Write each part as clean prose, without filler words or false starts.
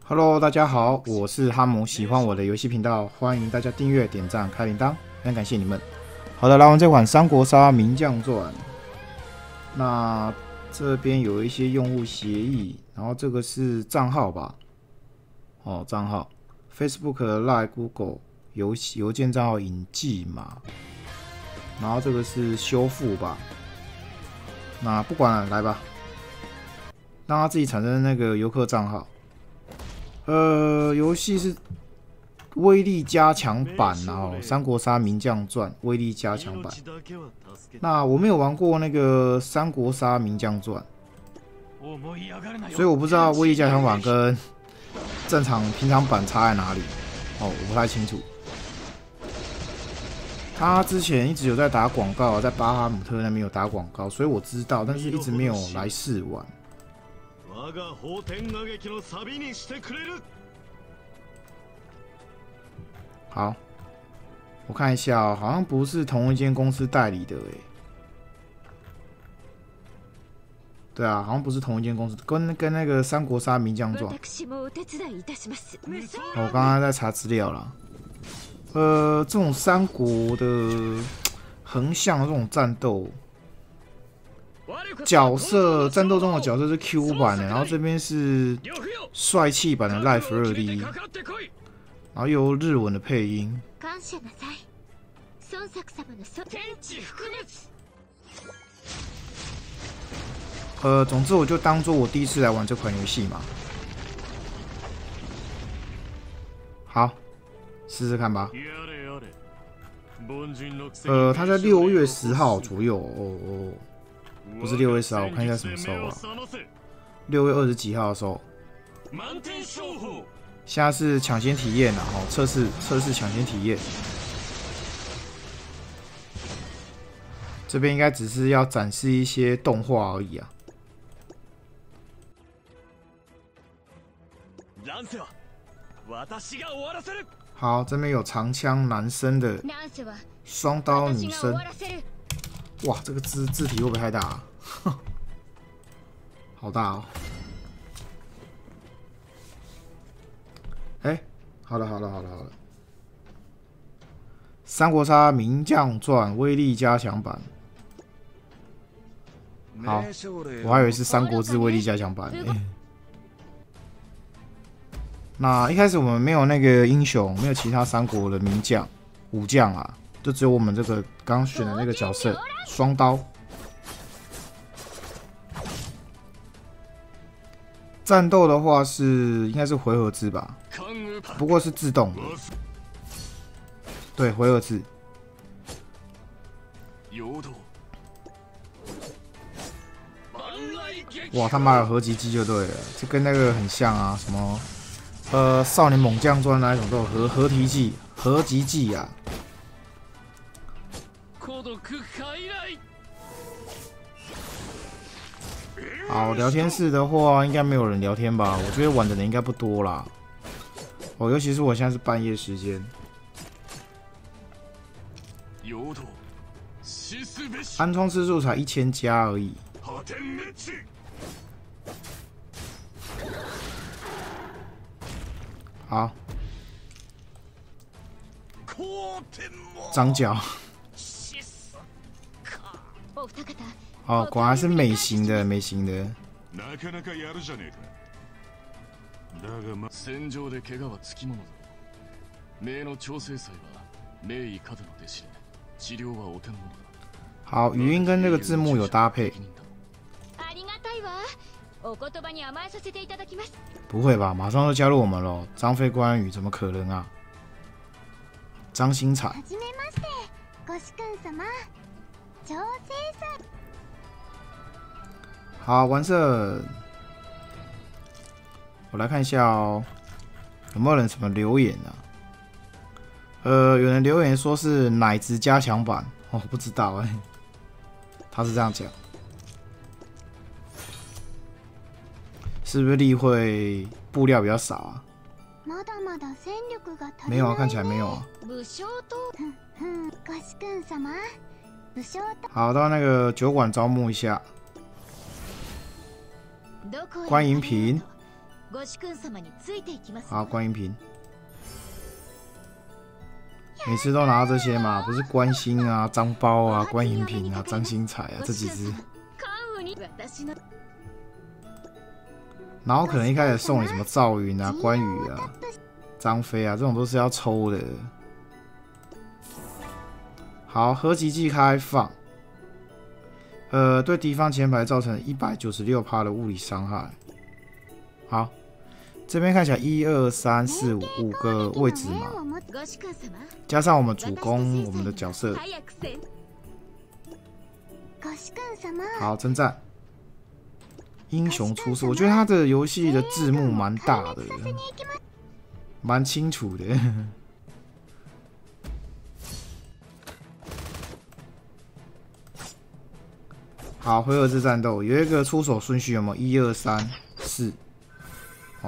Hello，大家好，我是哈姆，喜欢我的游戏频道，欢迎大家订阅、点赞、开铃铛，非常感谢你们。好的，来玩这款《三国杀名将传》。那这边有一些用户协议，然后这个是账号吧？哦，账号 Facebook、Line、Google 邮件账号引寄码，然后这个是修复吧？那不管了，来吧，让他自己产生那个游客账号。游戏是威力加强版，然后《三国杀名将传》威力加强版。那我没有玩过那个《三国杀名将传》，所以我不知道威力加强版跟正常平常版差在哪里。哦，我不太清楚。他之前一直有在打广告，在巴哈姆特那边有打广告，所以我知道，但是一直没有来试玩。好，我看一下哦，好像不是同一间公司代理的诶。对啊，好像不是同一间公司，跟那个《三国杀名将传》。我刚刚在查资料啦。这种三国的横向的这种战斗。战斗中的角色是 Q 版的，然后这边是帅气版的 Life 2D， 然后又有日文的配音。总之我就当做我第一次来玩这款游戏嘛。好，试试看吧。它在6月10号左右哦。不是6月10号，我看一下什么时候啊？6月20几号的时候。现在是抢先体验啊，测试抢先体验。这边应该只是要展示一些动画而已啊。好，这边有长枪男生的，双刀女生。哇，这个字体会不会太大啊？好大哦！哎，好了，《三国杀名将传》威力加强版。好，我还以为是《三国志》威力加强版。那一开始我们没有那个英雄，没有其他三国的名将、武将啊，就只有我们这个刚选的那个角色。双刀，战斗的话应该是回合制吧，不过是自动的，对，回合制。哇，他妈的合集技就对了，这跟那个很像啊，什么少年猛将传那一种都有合体技、合集技啊。好，聊天室的话应该没有人聊天吧？我觉得玩的人应该不多啦。哦，尤其是我现在是半夜时间。安装次数才1000加而已。好，长脚。哦，果然是美型的。好，语音跟这个字幕有搭配。不会吧？马上就加入我们了，张飞、关羽怎么可能啊？张新彩。好，完胜。我来看一下哦，有没有人什么留言啊？有人留言说是奶子加强版，哦，不知道哎，他是这样讲，是不是例会布料比较少啊？没有啊，看起来没有啊。好，到那个酒馆招募一下。关银平， 好，观音瓶，每次都拿到这些嘛，不是观音啊、张包啊、观音瓶啊、张星彩啊这几只。然后可能一开始送你什么赵云啊、关羽啊、张飞啊，这种都是要抽的。好，合集技开放。对敌方前排造成196%的物理伤害。好，这边看起来1、2、3、4、5个位置嘛，加上我们主攻我们的角色。好，征战。英雄出世，我觉得他的游戏的字幕蛮大的，蛮清楚的。好，回合制战斗有一个出手顺序，有没有？1、2、3、4，好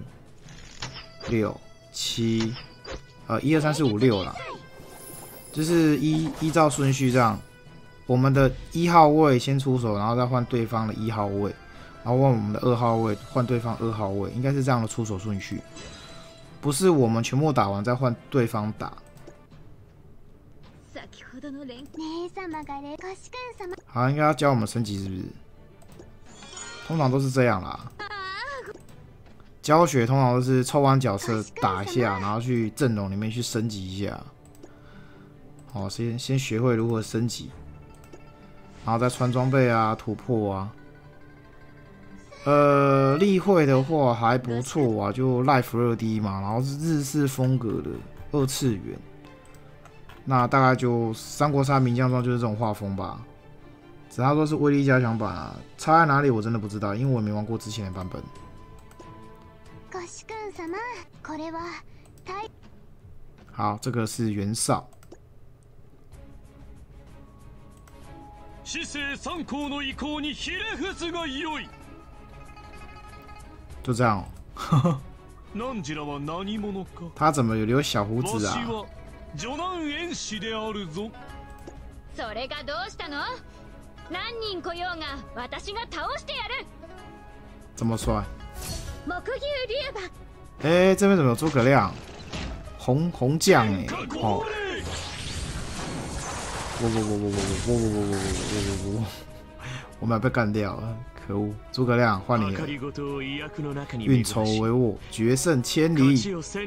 5、6、7，1、2、3、4、5、6啦，就是依照顺序这样。我们的1号位先出手，然后再换对方的1号位。然后换我们的2号位，换对方2号位，应该是这样的出手顺序，不是我们全部打完再换对方打。好，应该要教我们升级是不是？通常都是这样啦。教学通常都是抽完角色打一下，然后去阵容里面去升级一下。好，先学会如何升级，然后再穿装备啊、突破啊。例会的话还不错啊，就 Life 2D 嘛，然后是日式风格的2次元。那大概就三国杀名将传就是这种画风吧。只他说是威力加强版啊，差在哪里我真的不知道，因为我也没玩过之前的版本。好，这个是袁绍。就这样哦。他怎么有留小胡子啊？这么帅？哎，这边怎么有诸葛亮？红将哎！哦！我们要被干掉了！可恶！诸葛亮换你了，运筹帷幄，决胜千里。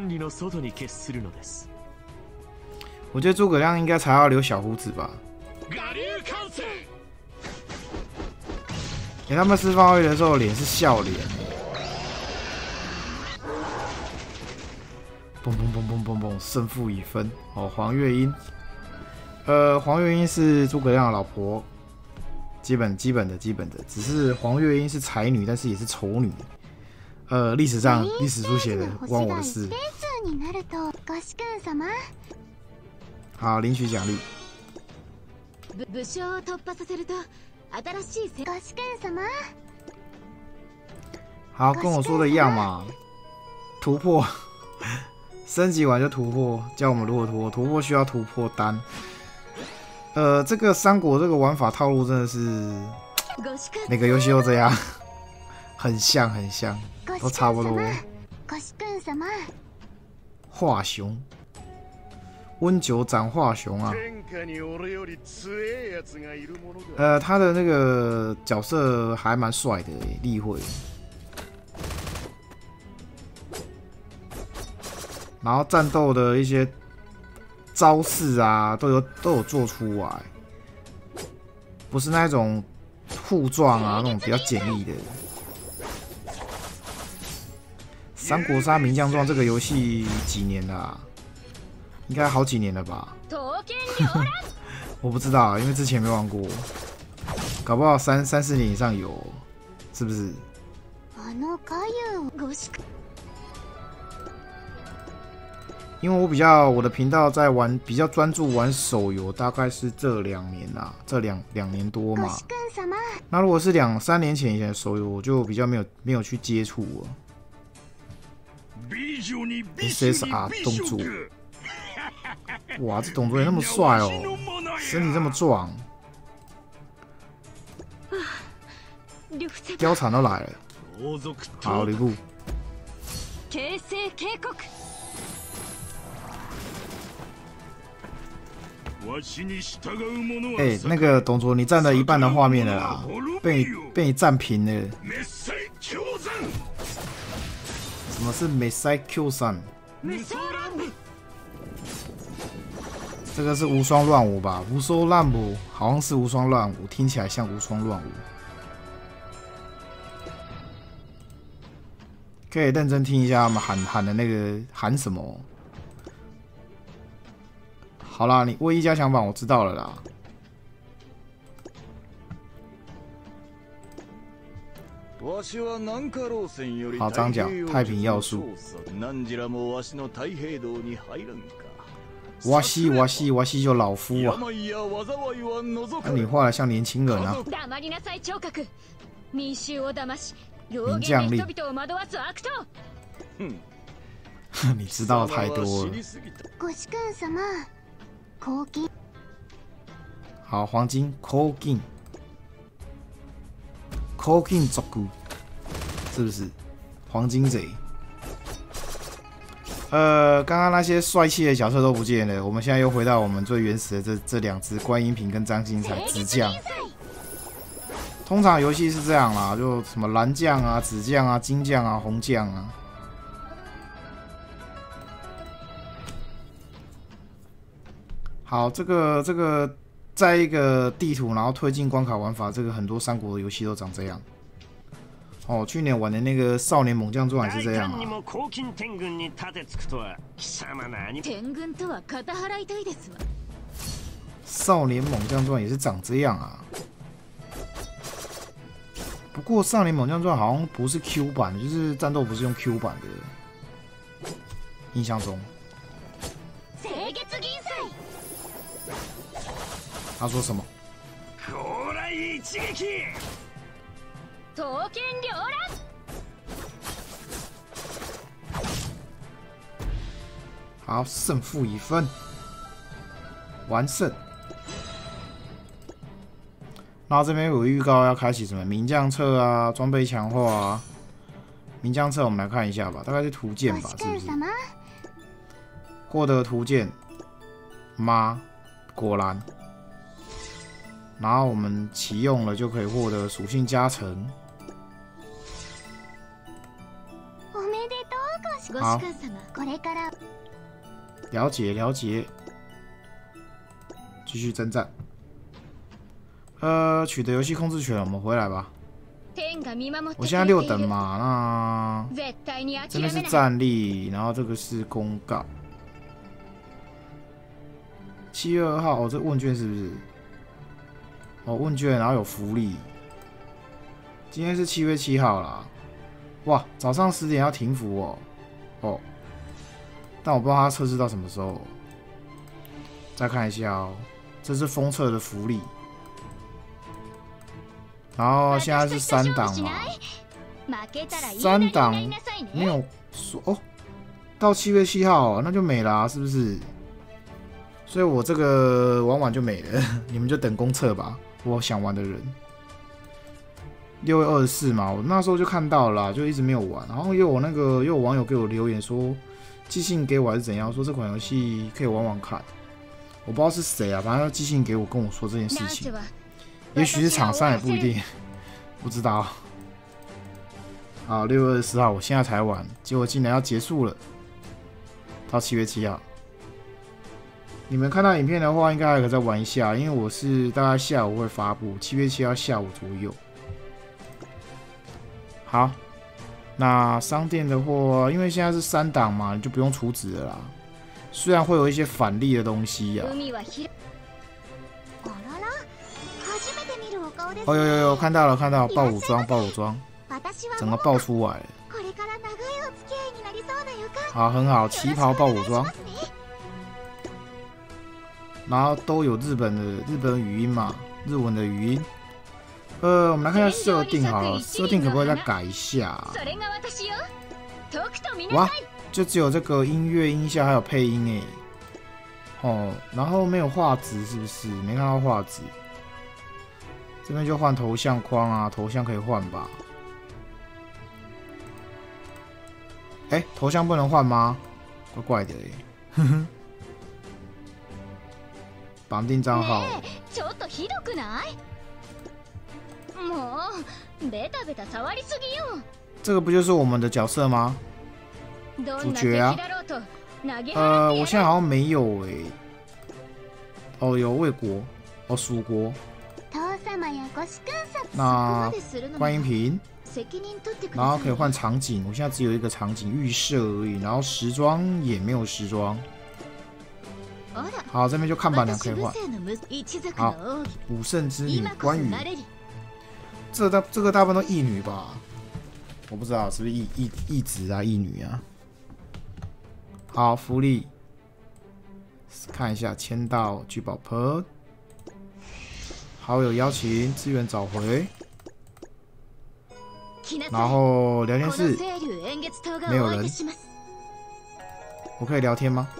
我觉得诸葛亮应该才要留小胡子吧。他们释放位的时候脸是笑脸。嘣嘣嘣嘣嘣嘣，胜负已分。哦，黄月英。黄月英是诸葛亮的老婆。基本的，只是黄月英是才女，但是也是丑女。历史书写的，不关我的事。好，领取奖励。好，跟我说的一样嘛，突破，升级完就突破，教我们如何突破。突破需要突破单。这个三国这个玩法套路真的是每个游戏都这样，很像，都差不多。华雄，温酒斩华雄啊！他的那个角色还蛮帅的，例会。然后战斗的一些招式啊，都有做出来，不是那种互撞啊，那种比较简易的。三国杀名将传这个游戏几年了啊？应该好几年了吧？我不知道啊，因为之前没玩过，搞不好3、4年以上有，是不是？因为我的频道在玩，比较专注玩手游，大概是这2年啦，这两年多嘛。那如果是2、3年前以前的手游，我就比较没有去接触了。SSR 动作，哇，这动作也那么帅哦，身体这么壮，貂蝉都来了，好吕布。 形成警告。 哎，那个董卓，你占了一半的画面了啦，被你占平了。什么是美塞 Q 3？这个是无双乱舞吧？无双乱舞好像是无双乱舞，听起来像无双乱舞。可以认真听一下他们喊的那个喊什么。好啦，你唯一加强版我知道了啦。好，张角太平要素。哇西就老夫啊！那你画的像年轻人啊。名将令。你知道太多了。好，黄金 Kokin 足够，是不是？黄金贼。刚刚那些帅气的角色都不见了，我们现在又回到我们最原始的这两只观音瓶跟张新才紫将。通常游戏是这样啦，就什么蓝将啊、紫将啊、金将啊、红将啊。好，这个在一个地图，然后推进关卡玩法，这个很多三国的游戏都长这样。哦，去年玩的那个《少年猛将传》也是这样啊。少年猛将传也是长这样啊。不过《少年猛将传》好像不是 Q 版，就是战斗不是用 Q 版的，印象中。他说什么？好，胜负已分，完胜。然后这边有预告要开启什么名将册啊，装备强化啊。名将册我们来看一下吧，大概是图鉴吧，是不是？获得图鉴，妈，果然。然后我们启用了就可以获得属性加成。好，了解了解，继续征战。取得游戏控制权，我们回来吧。我现在6等嘛，那这边是战力，然后这个是公告。7月2号，哦，这问卷是不是？哦，问卷，然后有福利。今天是7月7号啦。哇，早上10点要停服哦。哦，但我不知道它测试到什么时候。再看一下哦，这是封测的福利。然后现在是3档嘛，3档没有说哦，到7月7号，哦，那就没了啊，是不是？所以我这个玩完就没了，你们就等公测吧。我想玩的人，6月24嘛，我那时候就看到了啦，就一直没有玩。然后又有网友给我留言说，寄信给我还是怎样，说这款游戏可以玩玩看。我不知道是谁啊，反正寄信给我跟我说这件事情。也许是厂商也不一定，不知道。好，6月24号，我现在才玩，结果竟然要结束了，到7月7号。你们看到影片的话，应该还可以再玩一下，因为我是大概下午会发布，7月7号下午左右。好，那商店的话，因为现在是3档嘛，你就不用储值了啦。虽然会有一些返利的东西呀。哦有，看到了，爆武装，整个爆出来了。好，很好，旗袍爆武装。然后都有日本语音嘛，日文的语音。我们来看一下设定好了，设定可不可以再改一下啊？哇，就只有这个音乐、音效还有配音哎。哦，然后没有画质是不是？没看到画质。这边就换头像框啊，头像可以换吧。 哎，头像不能换吗？怪怪的哎。绑定账号。 ちょっとひどくない？もうベタベタ触りすぎよ。 这个不就是我们的角色吗？主角啊。我现在好像没有哎。哦，有魏国，哦，蜀国。那观音瓶。然后可以换场景，我现在只有一个场景预设而已，然后时装也没有时装。好，这边就看板娘可以换。好，武圣之女关羽，这个大部分都义女吧？我不知道是不是义子啊，义女啊。好，福利看一下，签到聚宝盆，好友邀请，资源找回。然后聊天室没有人，我可以聊天吗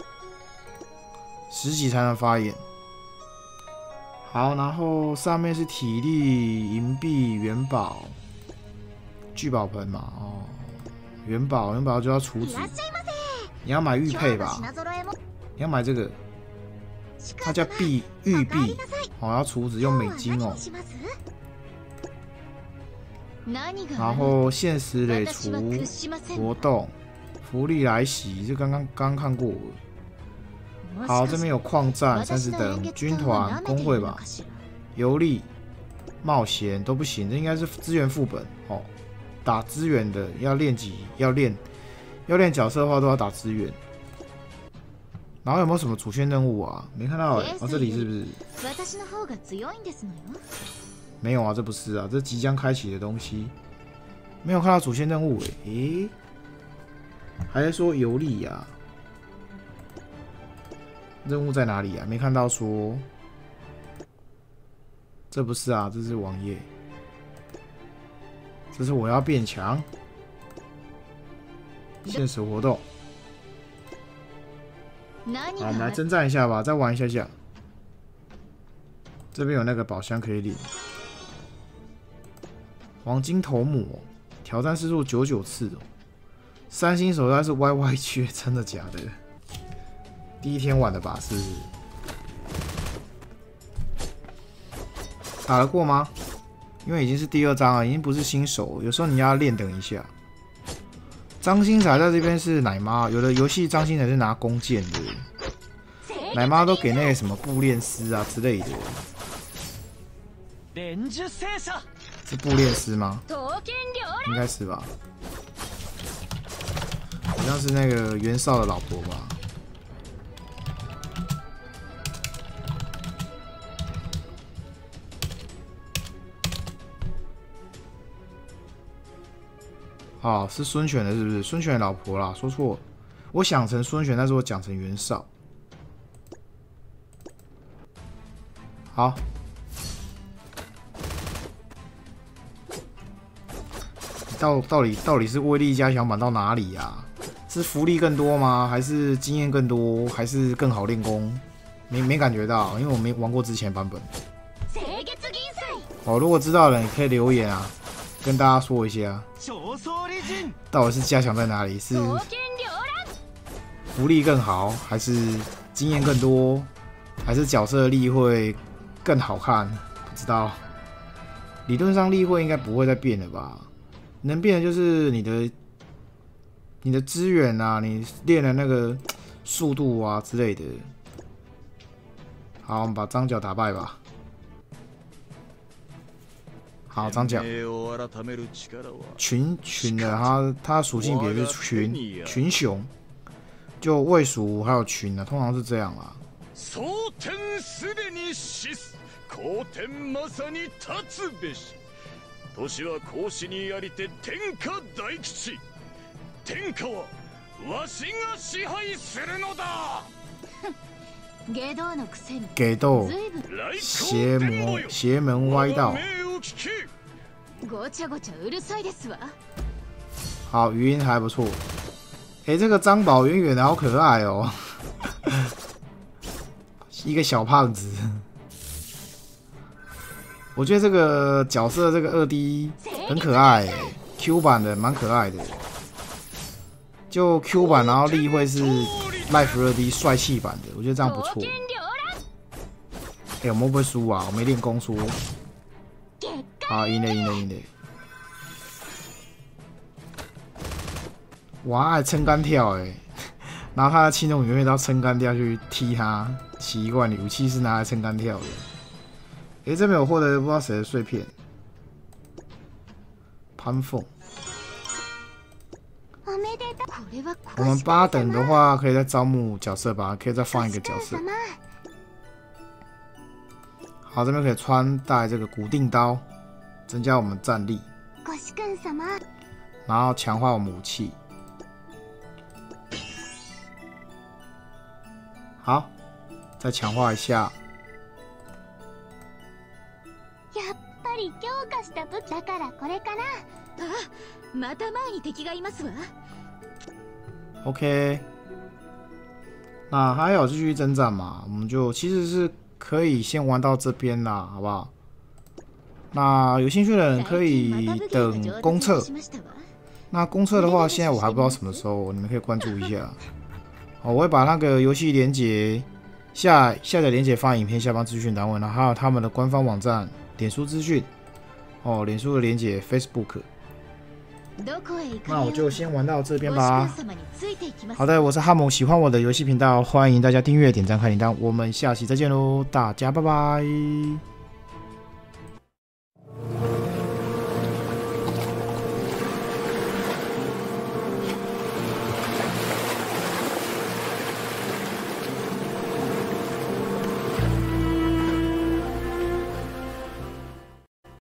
？10级才能发言。好，然后上面是体力、银币、元宝、聚宝盆嘛，哦，元宝就要储值，你要买玉佩吧？你要买这个，它叫玉币，哦，要储值用美金哦。然后限时累除活动福利来袭，就刚看过。好，这边有矿战30等，军团工会吧，游历冒险都不行，这应该是资源副本哦。打资源的要练级，要练角色的话都要打资源。然后有没有什么主线任务啊？没看到哎，哦，这里是不是？没有啊，这不是啊，这即将开启的东西，没有看到主线任务诶，还在说游历呀？任务在哪里啊？没看到说，这不是啊，这是网页，这是我要变强，限时活动。好，我们来征战一下吧，再玩一下下。这边有那个宝箱可以领。黄金头目，挑战次数99次哦。3星手段是 YY 缺，真的假的？第一天玩的吧？是不是？打得过吗？因为已经是第2章了，已经不是新手，有时候你要练等一下。张新才在这边是奶妈，有的游戏张新才是拿弓箭的，奶妈都给那个什么布链丝啊之类的。是布链丝吗？应该是吧。好像是那个袁绍的老婆吧。哦，是孙权的，是不是？孙权的老婆啦，说错了，我想成孙权，但是我讲成袁绍。好，到底是威力加强版到哪里呀？是福利更多吗？还是经验更多？还是更好练功？没感觉到，因为我没玩过之前版本。哦，如果知道的人可以留言啊，跟大家说一下。到底是加强在哪里？是福利更好，还是经验更多，还是角色力会更好看？不知道。理论上力会应该不会再变了吧？能变的就是你的资源啊，你练的那个速度啊之类的。好，我们把张角打败吧。好，张角群的，它属性别是群雄，就魏蜀还有群啊，通常是这样啦。年は孔子にありて天下大吉。天下はわしが支配するのだ。下道のくせに。下道，邪门歪道。ごちゃごちゃうるさいですわ。好，语音还不错。这个张宝远远的好可爱哦，一个小胖子。我觉得这个角色这个2D 很可爱，Q 版的蛮可爱的。 就 Q 版，然后力会是 Life 2D 帅气版的，我觉得这样不错。我们会不会输啊？我没练功说。啊，赢了！哇，还撑杆跳然后他的轻重永远都要撑杆跳去踢他，奇怪，你武器是拿来撑杆跳的。这边有获得不知道谁的碎片，潘凤。我们8等的话，可以再招募角色吧，可以再放一个角色。好，这边可以穿戴这个固定刀，增加我们战力，然后强化我们武器。好，再强化一下。 やっぱり強化した武器だからこれかな。あ、また前に敵がいますわ。 OK， 那还有继续征战嘛？我们就其实是可以先玩到这边啦，好不好？那有兴趣的人可以等公测。那公测的话，现在我还不知道什么时候，你们可以关注一下。我会把那个游戏连结下载连结放在影片下方资讯栏位，然后还有他们的官方网站、脸书资讯，脸书的连结 Facebook。那我就先玩到这边吧。好的，我是哈姆，喜欢我的游戏频道，欢迎大家订阅、点赞、开铃铛，我们下期再见喽，大家拜拜。